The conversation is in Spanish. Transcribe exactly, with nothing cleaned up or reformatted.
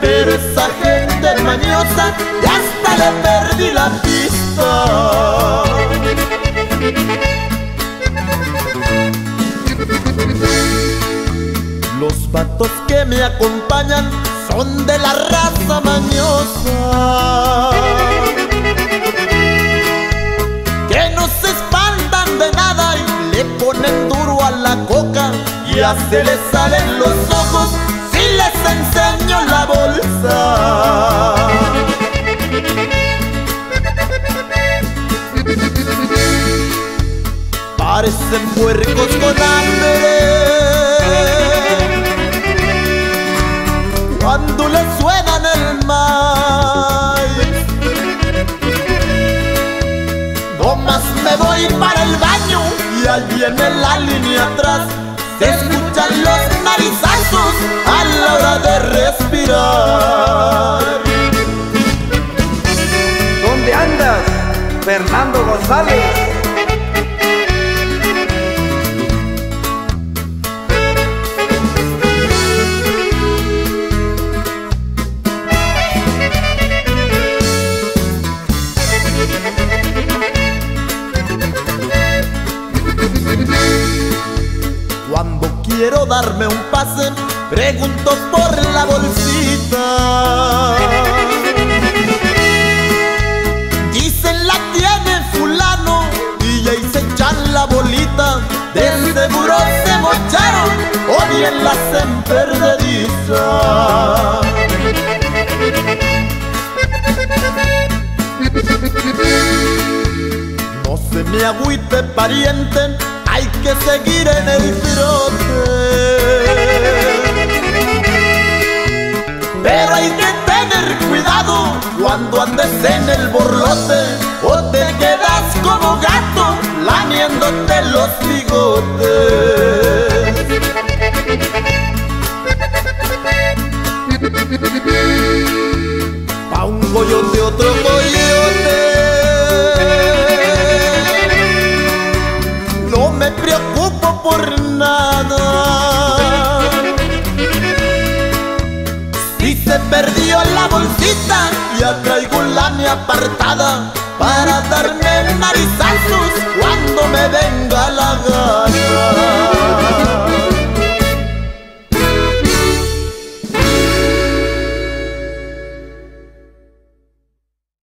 pero esa gente mañosa ya hasta le perdí la pista. Los vatos que me acompañan son de la raza mañosa, que no se espantan de nada y le ponen duro a la coca, y ya se les salen los ojos si les enseño la bolsa. Parecen puercos con hambre cuando les suenan el maíz. Nomás me voy para el baño y ahí viene la línea atrás. Se escuchan los narizazos a la hora de respirar. ¿Dónde andas, Fernando González? Cuando quiero darme un pase, pregunto por la bolsita. Dicen la tiene fulano y ahí se echan la bolita. De seguro se mocharon o bien la hacen perdediza. No se me agüite, pariente, hay que seguir en el trote, pero hay que tener cuidado cuando andes en el borlote, o te quedas como gato lamiéndote los bigotes. Pa' un coyote otro coyote, no me preocupo por nada. Si se perdió la bolsita, ya traigo la mi apartada para darme narizazos cuando me venga la gana.